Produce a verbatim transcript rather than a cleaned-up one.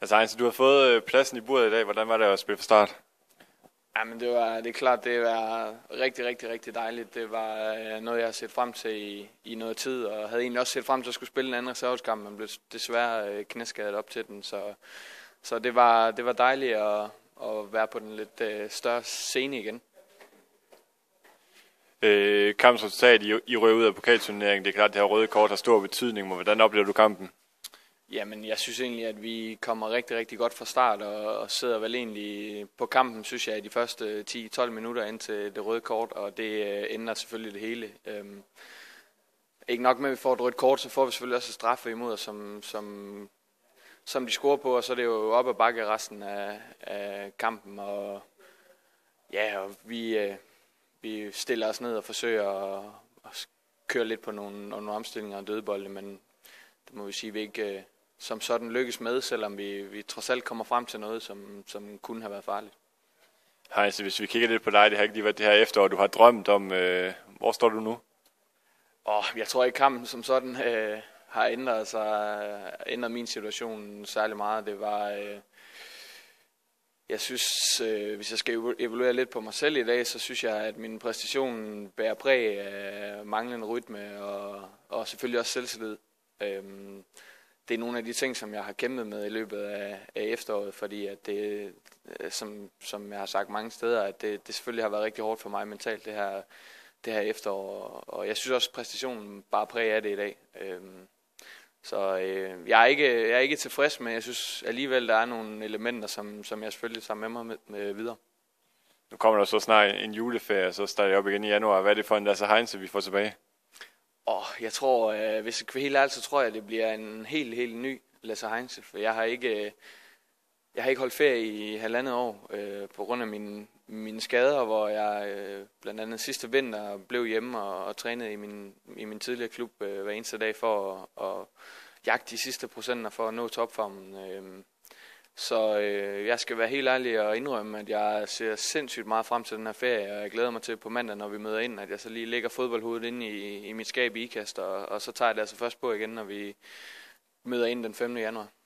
Altså Heinz, du har fået øh, pladsen i buret i dag. Hvordan var det at spille fra start? Ja, men det var det er klart, det var rigtig, rigtig, rigtig dejligt. Det var øh, noget, jeg har set frem til i, i noget tid, og havde egentlig også set frem til at skulle spille en anden reservekamp, men blev desværre øh, knæskadet op til den. Så, så det var det var dejligt at, at være på den lidt øh, større scene igen. Øh, kampens resultat, I, I røg ud af pokalturneringen. Det er klart, at det her røde kort har stor betydning. Men hvordan oplever du kampen? Jamen, jeg synes egentlig, at vi kommer rigtig, rigtig godt fra start, og, og sidder vel egentlig på kampen, synes jeg, i de første ti til tolv minutter indtil det røde kort, og det øh, ændrer selvfølgelig det hele. Øhm, ikke nok med, at vi får et rødt kort, så får vi selvfølgelig også et straffe imod os, som, som, som de scorer på, og så er det jo op ad bakke resten af, af kampen, og ja, og vi, øh, vi stiller os ned og forsøger at, at køre lidt på nogle, nogle omstillinger og dødbolde, men det må vi sige, vi ikke øh, som sådan lykkes med, selvom vi, vi trods alt kommer frem til noget, som, som kunne have været farligt. Heinz, hvis vi kigger lidt på dig, det har ikke lige været det her efterår, du har drømt om. Øh, hvor står du nu? Oh, jeg tror ikke, kampen som sådan øh, har ændret sig, ændret min situation særlig meget. Det var, øh, jeg synes, øh, hvis jeg skal evaluere lidt på mig selv i dag, så synes jeg, at min præstation bærer præg af manglende rytme og, og selvfølgelig også selvtillid. Øh, Det er nogle af de ting, som jeg har kæmpet med i løbet af, af efteråret, fordi at det, som, som jeg har sagt mange steder, at det, det selvfølgelig har været rigtig hårdt for mig mentalt, det her, det her efterår. Og jeg synes også, at præstationen bare præger af det i dag. Øhm, så øh, jeg, er ikke, jeg er ikke tilfreds med, jeg synes alligevel, der er nogle elementer, som, som jeg selvfølgelig tager med mig med, med videre. Nu kommer der så snart en juleferie, og så starter jeg op igen i januar. Hvad er det for en Lasse Heinz, vi får tilbage? Oh, jeg tror, øh, hvis jeg kan være helt ærlig, så tror jeg, at det bliver en helt, helt ny Lasse Heinz. For jeg har ikke, øh, jeg har ikke holdt ferie i halvandet år øh, på grund af mine, mine skader, hvor jeg øh, blandt andet sidste vinter blev hjemme og, og trænede i min, i min tidligere klub øh, hver eneste dag for at, at jagte de sidste procenter for at nå topformen. Øh, Så øh, jeg skal være helt ærlig og indrømme, at jeg ser sindssygt meget frem til den her ferie, og jeg glæder mig til på mandag, når vi møder ind, at jeg så lige lægger fodboldhovedet inde i, i mit skab i Ikast, og, og så tager jeg det altså først på igen, når vi møder ind den femte januar.